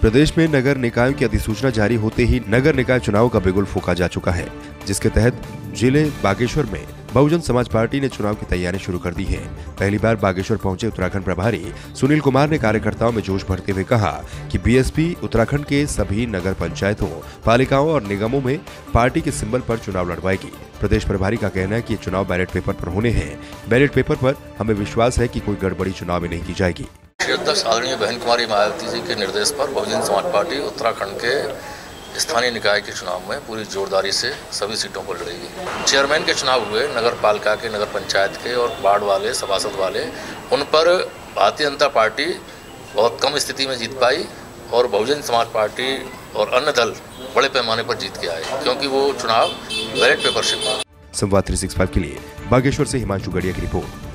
प्रदेश में नगर निकायों की अधिसूचना जारी होते ही नगर निकाय चुनाव का बिगुल फूंका जा चुका है, जिसके तहत जिले बागेश्वर में बहुजन समाज पार्टी ने चुनाव की तैयारी शुरू कर दी है। पहली बार बागेश्वर पहुंचे उत्तराखंड प्रभारी सुनील कुमार ने कार्यकर्ताओं में जोश भरते हुए कहा कि बीएसपी उत्तराखंड के सभी नगर पंचायतों, पालिकाओं और निगमों में पार्टी के सिंबल पर चुनाव लड़वाएगी। प्रदेश प्रभारी का कहना है कि ये चुनाव बैलेट पेपर पर होने हैं। बैलेट पेपर पर हमें विश्वास है कि कोई गड़बड़ी चुनाव में नहीं की जाएगी। अध्यक्ष आदरणीय बहन कुमारी मायावती जी के निर्देश पर बहुजन समाज पार्टी उत्तराखंड के स्थानीय निकाय के चुनाव में पूरी जोरदारी से सभी सीटों पर लड़ेगी। चेयरमैन के चुनाव हुए नगर पालिका के, नगर पंचायत के और वार्ड वाले, सभासद वाले, उन पर भारतीय जनता पार्टी बहुत कम स्थिति में जीत पाई और बहुजन समाज पार्टी और अन्य दल बड़े पैमाने पर जीत के आए, क्योंकि वो चुनाव बैलेट पेपर से हुआ। संवाद 365 के लिए बागेश्वर से हिमांशु गड़िया की रिपोर्ट।